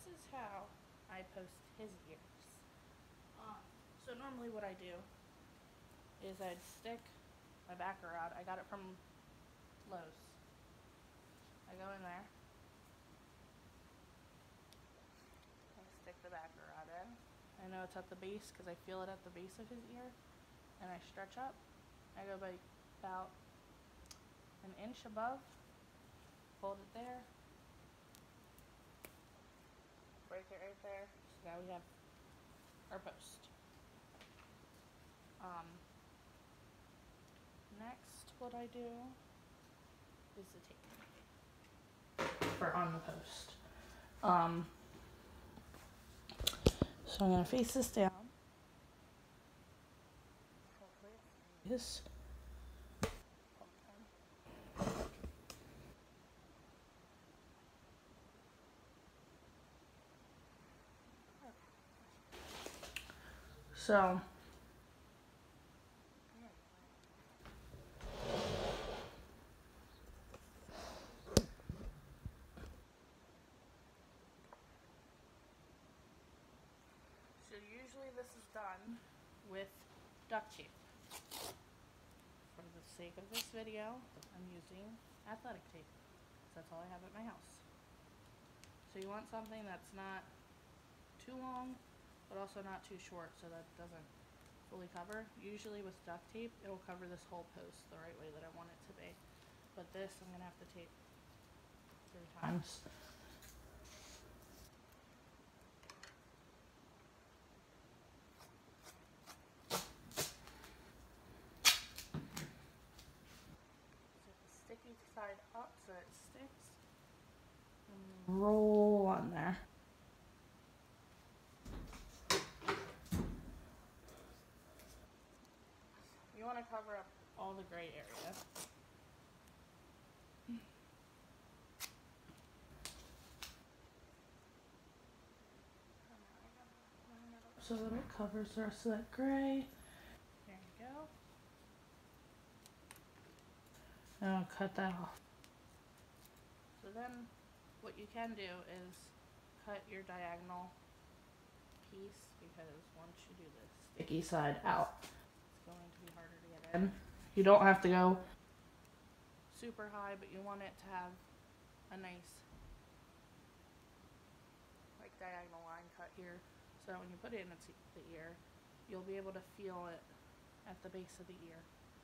this is how I post his ears. So normally what I do is I'd stick my backer rod. I got it from Lowe's. I go in there. I stick the backer rod in. I know it's at the base because I feel it at the base of his ear. And I stretch up. I go by about an inch above. Hold it there. Break it right there. So now we have our post. Next, what I do is the tape for on the post. So I'm gonna face this down. This. So usually this is done with duct tape. For the sake of this video, I'm using athletic tape. That's all I have at my house. So you want something that's not too long, but also not too short so that it doesn't fully cover. Usually with duct tape, it'll cover this whole post the right way that I want it to be. But this, I'm gonna have to tape 3 times. Sticky side up so it sticks. And roll on there. You want to cover up all the gray area. So that it covers the rest of that gray. There you go. And I'll cut that off. So then what you can do is cut your diagonal piece, because once you do this sticky side out, it's going to be harder to get in. You don't have to go super high, but you want it to have a nice like diagonal line cut here, so when you put it in the ear, you'll be able to feel it at the base of the ear.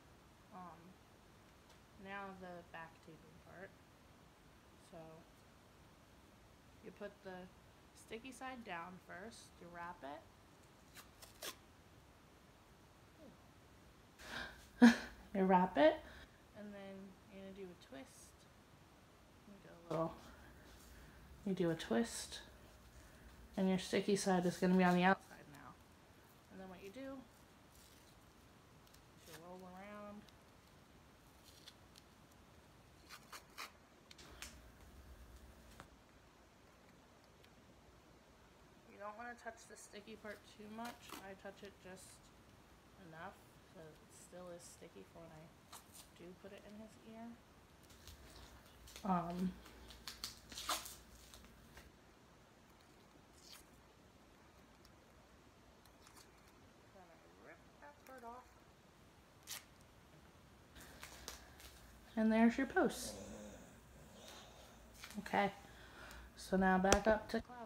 Now the back taping part. So you put the sticky side down first, you wrap it. You wrap it, and then you're gonna do a twist. You do a twist, and your sticky side is gonna be on the outside now. And then what you do is you roll around. You don't want to touch the sticky part too much. I touch it just enough so it still is sticky for when I do put it in his ear. Then I rip that part off. And there's your post. Okay, so now back up to Klaus.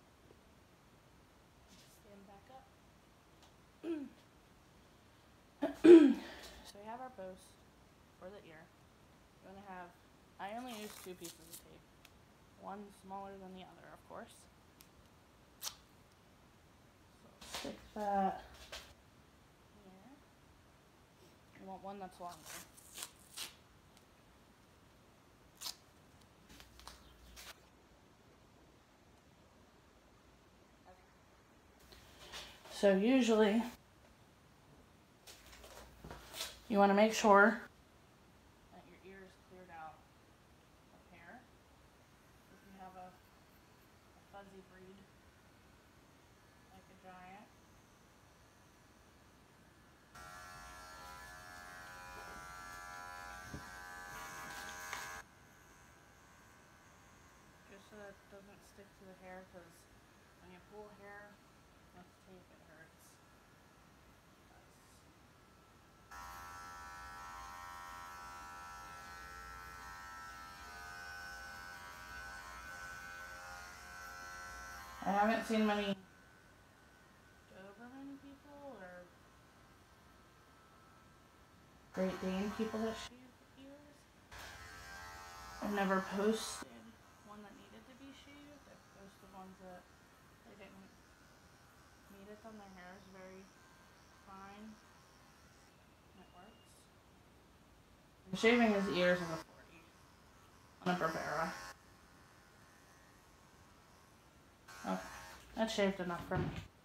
Stand back up. So we have our post for the ear. We're gonna have, I only use 2 pieces of tape. One smaller than the other, of course. So stick that here. You want one that's longer. So usually you want to make sure that your ear is cleared out of hair. If you have a fuzzy breed, like a giant, just so that it doesn't stick to the hair, because when you pull hair with tape, it hurts. I haven't seen many Doberman people or Great Dane people that shave ears. I've never posted one that needed to be shaved. I've posted ones that they didn't need it done. Their hair is very fine and it works. Shaving his ears is a 40 on a Bravera. Okay, that's shaved enough for me.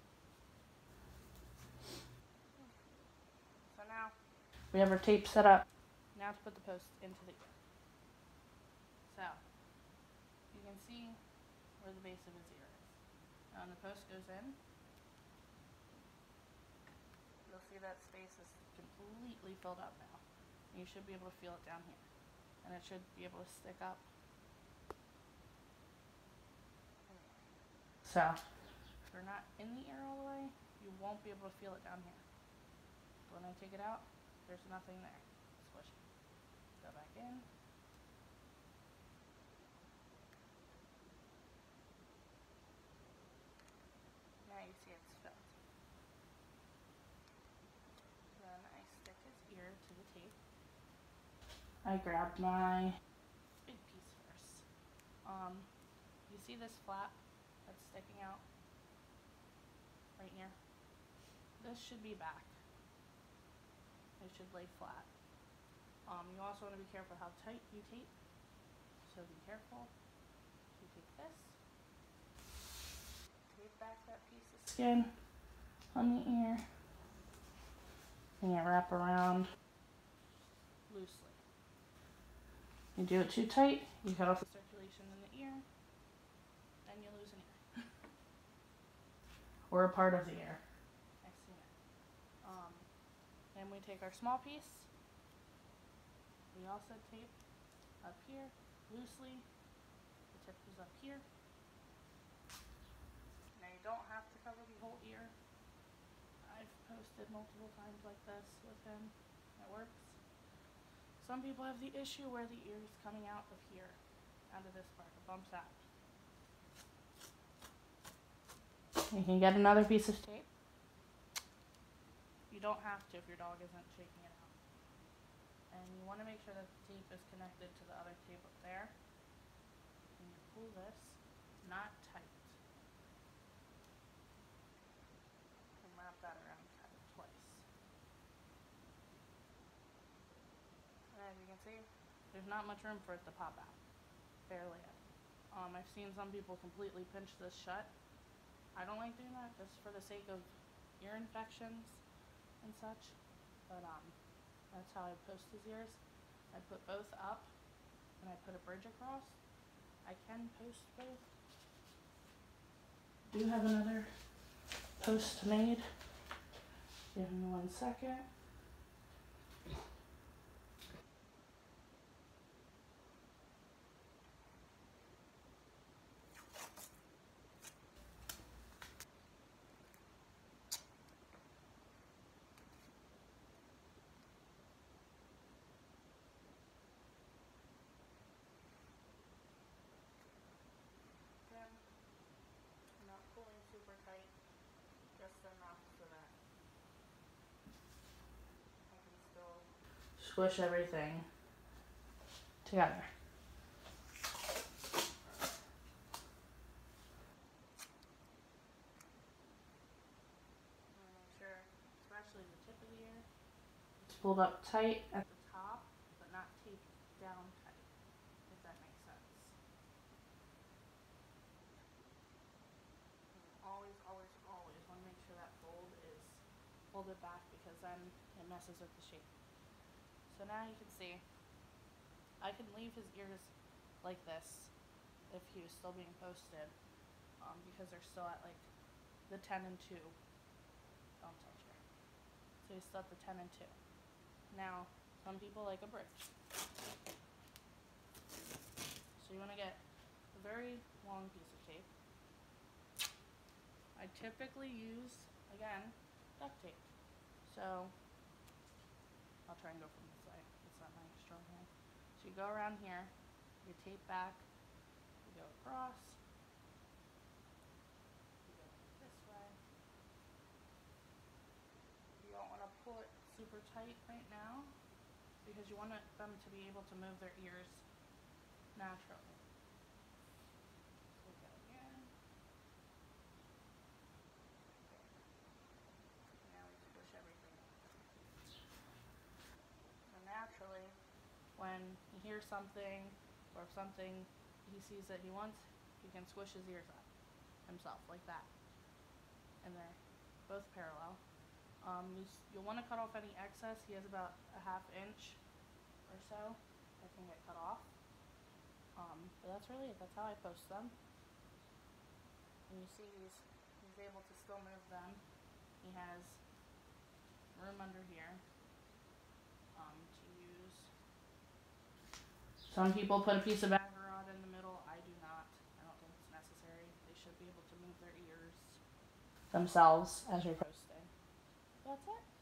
So now we have our tape set up. Now to put the post into the ear. So you can see where the base of his ear is. Now when the post goes in, you'll see that space is completely filled up now. You should be able to feel it down here. And it should be able to stick up. So, if you're not in the ear all the way, you won't be able to feel it down here. But when I take it out, there's nothing there. Squish it. Go back in. Now you see it's filled. Then I stick his ear to the tape. I grab my big piece first. You see this flap that's sticking out right here? This should be back. It should lay flat. You also want to be careful how tight you tape. So be careful. You take this, tape back that piece of skin on the ear, and you wrap around loosely. You do it too tight, you cut off the circulation in the ear, and you lose an ear. Or a part of the ear. I've seen it. And we take our small piece. We also tape up here loosely. The tip is up here. Now you don't have to cover the whole ear. I've posted multiple times like this with him. It works. Some people have the issue where the ear is coming out of here, out of this part. It bumps out. You can get another piece of tape. You don't have to if your dog isn't shaking it out. And you want to make sure that the tape is connected to the other tape up there. And you pull this, not tight. And wrap that around kind of twice. And as you can see, there's not much room for it to pop out. Barely any. I've seen some people completely pinch this shut. I don't like doing that just for the sake of ear infections and such. But that's how I post his ears. I put both up and I put a bridge across. I can post both. Do have another post made. Give me 1 second. Super tight, just enough so that I can still squish everything together. And make sure, especially the tip of the ear, it's pulled up tight at the top, but not taped down tight, if that makes sense. Always want to make sure that fold is folded back, because then it messes with the shape. So now you can see, I can leave his ears like this if he was still being posted, because they're still at like the 10 and 2. Don't touch her. So he's still at the 10 and 2. Now, some people like a bridge. So you want to get a very long piece of tape. I typically use, again, duct tape. So, I'll try and go from this way. It's not my strong hand. So you go around here, you tape back, you go across, you go this way. You don't want to pull it super tight right now because you want them to be able to move their ears naturally. So we go again. Now we push everything up. So naturally, when he hears something or something he sees that he wants, he can squish his ears up himself like that. And they're both parallel. You'll want to cut off any excess. He has about a ½ inch or so that can get cut off. But that's really it. That's how I post them. And you see he's able to still move them. He has room under here to use. Some people put a piece of bagger rod in the middle. I do not. I don't think it's necessary. They should be able to move their ears themselves as you're posting. That's it.